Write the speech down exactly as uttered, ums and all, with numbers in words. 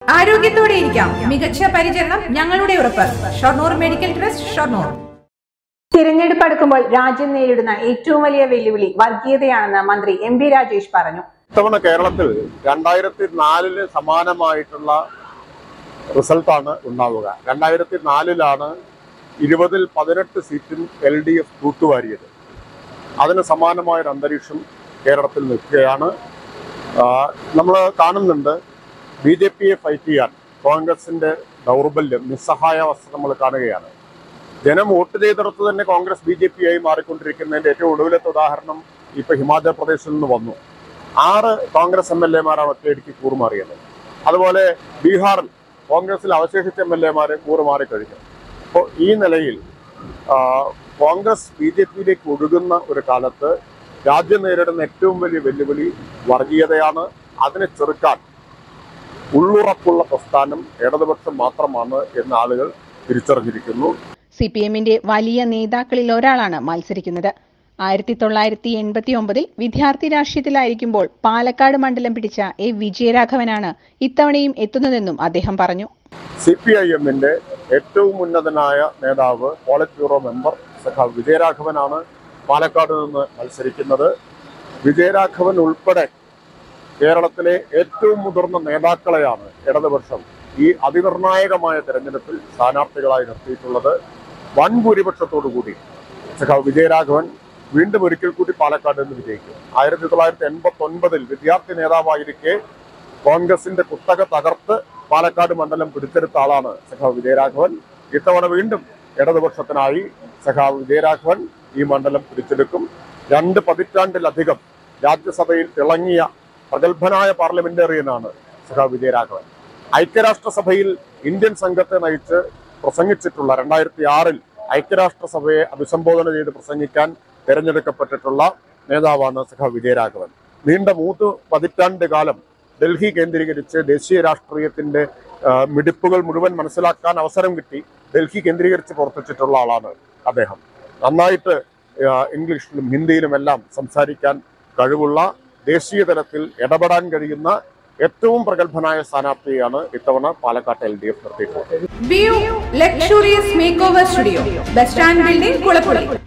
ആരോഗ്യത്തോടെ ഇരിക്കാം. മികച്ച പരിചരണം ഞങ്ങളുടെ ഉറപ്പ്. Shoranur medical trust, Shoranur. തിരഞ്ഞെടുപ്പ് അടുക്കുമ്പോൾ രാജ്യം നേരിടുന്ന ഏറ്റവും വലിയ വെല്ലുവിളി വർഗീയതയാണെന്ന് മന്ത്രി എം പി രാജേഷ് പറഞ്ഞു. ഇത്തവണ കേരളത്തിൽ രണ്ടായിരത്തി നാലില് സമാനമായിട്ടുള്ള റിസൾട്ടാണ് ഉണ്ടാവുക. രണ്ടായിരത്തി നാലിലാണ് ഇരുപതിൽ പതിനെട്ട് സീറ്റും എൽ ഡി എഫ് തൂത്തുവാരിയത്. അതിന് സമാനമായൊരു അന്തരീക്ഷം കേരളത്തിൽ നിൽക്കുകയാണ്. നമ്മൾ കാണുന്നുണ്ട് ബി ജെ പിയെ ഫൈറ്റ് ചെയ്യാൻ കോൺഗ്രസിന്റെ ദൗർബല്യം, നിസ്സഹായാവസ്ഥ നമ്മൾ കാണുകയാണ്. ജനം വോട്ട് ചെയ്തെടുത്ത് തന്നെ കോൺഗ്രസ് ബി ജെ പി ആയി മാറിക്കൊണ്ടിരിക്കുന്നതിന്റെ ഏറ്റവും ഒടുവിലത്തെ ഉദാഹരണം ഇപ്പൊ ഹിമാചൽ പ്രദേശിൽ നിന്ന് വന്നു. ആറ് കോൺഗ്രസ് എം എൽ എമാരാണ് ഒറ്റയടിക്ക് കൂറുമാറിയത്. അതുപോലെ ബീഹാറിൽ കോൺഗ്രസിൽ അവശേഷിച്ച എം എൽ എമാരെ കൂറുമാറിക്കഴിഞ്ഞു. അപ്പോൾ ഈ നിലയിൽ കോൺഗ്രസ് ബി ജെ പിയിലേക്ക് ഒഴുകുന്ന ഒരു കാലത്ത് രാജ്യം നേരിടുന്ന ഏറ്റവും വലിയ വെല്ലുവിളി വർഗീയതയാണ്. അതിനെ ചെറുക്കാൻ ഉള്ളുറപ്പുള്ള പ്രസ്ഥാനം ഇടതുപക്ഷം മാത്രമാണ് എന്ന് ആളുകൾ തിരിച്ചറിഞ്ഞിരിക്കുന്നു. സി പി എമ്മിന്റെ വലിയ നേതാക്കളിൽ ഒരാളാണ് മത്സരിക്കുന്നത്. ആയിരത്തി തൊള്ളായിരത്തി എൺപത്തി ഒമ്പതിൽ വിദ്യാർത്ഥി രാഷ്ട്രീയത്തിലായിരിക്കുമ്പോൾ പാലക്കാട് മണ്ഡലം പിടിച്ച എ വിജയരാഘവനാണ് ഇത്തവണയും എത്തുന്നതെന്നും അദ്ദേഹം പറഞ്ഞു. സി പി ഐ എമ്മിന്റെ ഏറ്റവും ഉന്നതനായ നേതാവ്, പോളിറ്റ് ബ്യൂറോ മെമ്പർ സഖാവ് വിജയരാഘവനാണ് പാലക്കാട് നിന്ന് മത്സരിക്കുന്നത്. വിജയരാഘവൻ ഉൾപ്പെടെ കേരളത്തിലെ ഏറ്റവും മുതിർന്ന നേതാക്കളെയാണ് ഇടതുപക്ഷം ഈ അതിനിർണായകമായ തെരഞ്ഞെടുപ്പിൽ സ്ഥാനാർത്ഥികളായി നിർത്തിയിട്ടുള്ളത്. വൻ ഭൂരിപക്ഷത്തോടു കൂടി സഖാവ് വിജയരാഘവൻ വീണ്ടും ഒരിക്കൽ കൂടി പാലക്കാട് നിന്ന് വിജയിക്കും. ആയിരത്തി തൊള്ളായിരത്തി എൺപത്തി ഒൻപതിൽ വിദ്യാർത്ഥി നേതാവായിരിക്കെ കോൺഗ്രസിന്റെ കുത്തക തകർത്ത് പാലക്കാട് മണ്ഡലം പിടിച്ചെടുത്ത ആളാണ് സഖാവ് വിജയരാഘവൻ. ഇത്തവണ വീണ്ടും ഇടതുപക്ഷത്തിനായി സഖാവ് വിജയരാഘവൻ ഈ മണ്ഡലം പിടിച്ചെടുക്കും. രണ്ട് പതിറ്റാണ്ടിലധികം രാജ്യസഭയിൽ തിളങ്ങിയ പ്രഗത്ഭനായ പാർലമെന്റേറിയനാണ് സഖാവ് വിജയരാഘവൻ. ഐക്യരാഷ്ട്രസഭയിൽ ഇന്ത്യൻ സംഘത്തെ നയിച്ച് പ്രസംഗിച്ചിട്ടുള്ള, രണ്ടായിരത്തി ആറിൽ ഐക്യരാഷ്ട്രസഭയെ അഭിസംബോധന ചെയ്ത് പ്രസംഗിക്കാൻ തിരഞ്ഞെടുക്കപ്പെട്ടിട്ടുള്ള നേതാവാണ് സഖാവ് വിജയരാഘവൻ. നീണ്ട മൂന്ന് പതിറ്റാണ്ട് കാലം ഡൽഹി കേന്ദ്രീകരിച്ച് ദേശീയ രാഷ്ട്രീയത്തിന്റെ മിടിപ്പുകൾ മുഴുവൻ മനസ്സിലാക്കാൻ അവസരം കിട്ടി ഡൽഹി കേന്ദ്രീകരിച്ച് പ്രവർത്തിച്ചിട്ടുള്ള ആളാണ് അദ്ദേഹം. നന്നായിട്ട് ഇംഗ്ലീഷിലും ഹിന്ദിയിലുമെല്ലാം സംസാരിക്കാൻ കഴിവുള്ള, ദേശീയ തലത്തിൽ ഇടപെടാൻ കഴിയുന്ന ഏറ്റവും പ്രഗത്ഭനായ സ്ഥാനാർത്ഥിയാണ് ഇത്തവണ പാലക്കാട് എൽ ഡി എഫ് നിർത്തിയിട്ടുള്ളത്. View luxurious make over studio, bus stand building, Kulappully.